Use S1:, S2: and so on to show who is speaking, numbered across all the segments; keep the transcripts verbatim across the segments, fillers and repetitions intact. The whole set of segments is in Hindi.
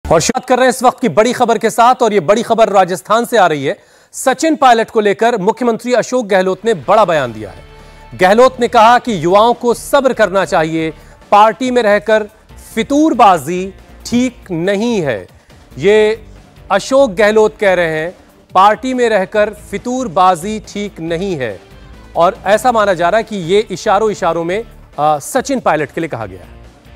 S1: और बात कर रहे हैं इस वक्त की बड़ी खबर के साथ, और यह बड़ी खबर राजस्थान से आ रही है। सचिन पायलट को लेकर मुख्यमंत्री अशोक गहलोत ने बड़ा बयान दिया है। गहलोत ने कहा कि युवाओं को सब्र करना चाहिए, पार्टी में रहकर फितूरबाजी ठीक नहीं है। ये अशोक गहलोत कह रहे हैं, पार्टी में रहकर फितूरबाजी ठीक नहीं है, और ऐसा माना जा रहा है कि ये इशारों इशारों में आ, सचिन पायलट के लिए कहा गया है।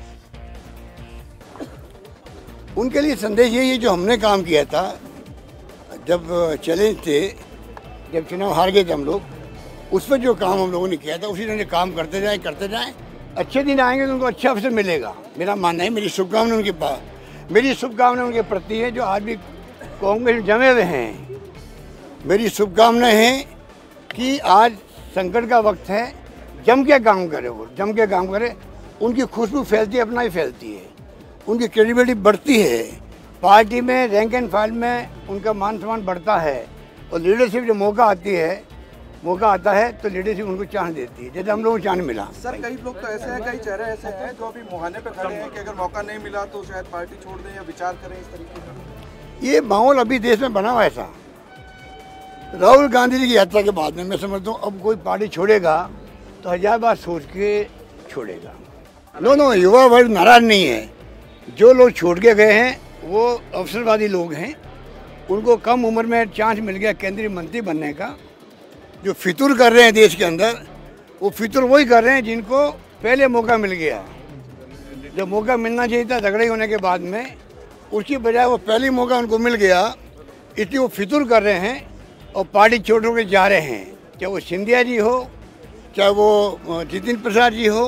S2: उनके लिए संदेश यही है जो हमने काम किया था जब चैलेंज थे, जब चुनाव हार गए थे हम लोग, उस पर जो काम हम लोगों ने किया था उसी तरह काम करते जाएं करते जाएं अच्छे दिन आएंगे तो उनको अच्छा अवसर मिलेगा। मेरा मानना है, मेरी शुभकामनाएं उनके पास मेरी शुभकामनाएं उनके प्रति है जो आज भी कांग्रेस जमे हुए हैं। मेरी शुभकामनाएं हैं कि आज संकट का वक्त है, जम के काम करे, वो जम के काम करे, उनकी खुशबू फैलती है, अपना ही फैलती है, उनकी क्रेडिबिलिटी बढ़ती है, पार्टी में रैंक एंड फाइल में उनका मान सम्मान बढ़ता है, और लीडरशिप जो मौका आती है मौका आता है तो लीडरशिप उनको चांस देती है, जैसे हम लोगों को चांस मिला।
S3: सर, कई लोग तो ऐसे हैं, कई चेहरे ऐसे हैं जो अभी मुहाने पे खड़े हैं कि अगर मौका नहीं मिला तो शायद पार्टी छोड़ दें या विचार करें इस तरीके का।
S2: ये माहौल अभी देश में बना हुआ है ऐसा। राहुल गांधी जी की यात्रा के बाद में मैं समझता हूँ अब कोई पार्टी छोड़ेगा तो हजार बार सोच के छोड़ेगा। नो नो युवा वर्ग नाराज नहीं है। जो लोग छोड़ के गए हैं वो अवसरवादी लोग हैं, उनको कम उम्र में चांस मिल गया केंद्रीय मंत्री बनने का। जो फितूर कर रहे हैं देश के अंदर, वो फितूर वही कर रहे हैं जिनको पहले मौका मिल गया। जब मौका मिलना चाहिए था झगड़े होने के बाद में, उसकी बजाय वो पहली मौका उनको मिल गया, इसलिए वो फितूर कर रहे हैं और पार्टी छोड़ छोड़ के जा रहे हैं। चाहे वो सिंधिया जी हो, चाहे वो जितिन प्रसाद जी हो,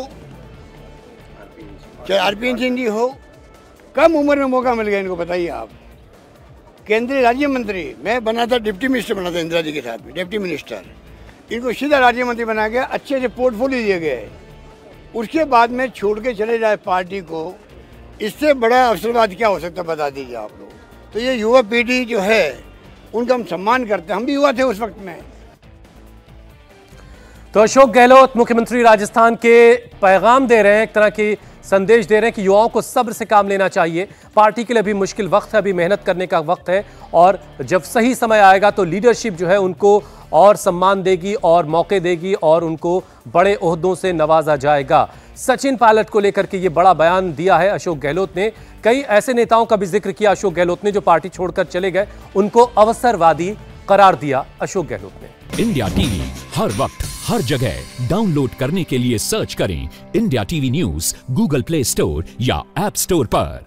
S2: चाहे आरपीएन सिंह जी हो, कम उम्र में मौका मिल गया इनको। बताइए आप, केंद्रीय राज्य मंत्री, मैं बना था डिप्टी मिनिस्टर बना था इंदिरा जी के साथ में, डिप्टी मिनिस्टर, इनको सीधा राज्य मंत्री बना गया, अच्छे से पोर्टफोलियो दिए गए। उसके बाद में छोड़ के चले जाए पार्टी को, इससे बड़ा अवसरवाद क्या हो सकता है बता दीजिए आप लोग। तो ये युवा पीढ़ी जो है उनका हम सम्मान करते हैं, हम भी युवा थे उस वक्त में।
S1: तो अशोक गहलोत मुख्यमंत्री राजस्थान के पैगाम दे रहे हैं, एक तरह की संदेश दे रहे हैं कि युवाओं को सब्र से काम लेना चाहिए, पार्टी के लिए अभी मुश्किल वक्त है, अभी मेहनत करने का वक्त है, और जब सही समय आएगा तो लीडरशिप जो है उनको और सम्मान देगी और मौके देगी और उनको बड़े ओहदों से नवाजा जाएगा। सचिन पायलट को लेकर के ये बड़ा बयान दिया है अशोक गहलोत ने। कई ऐसे नेताओं का भी जिक्र किया अशोक गहलोत ने जो पार्टी छोड़कर चले गए, उनको अवसरवादी करार दिया अशोक गहलोत ने।
S4: इंडिया टीवी हर वक्त हर जगह डाउनलोड करने के लिए सर्च करें India TV news Google Play Store या ऐप स्टोर पर।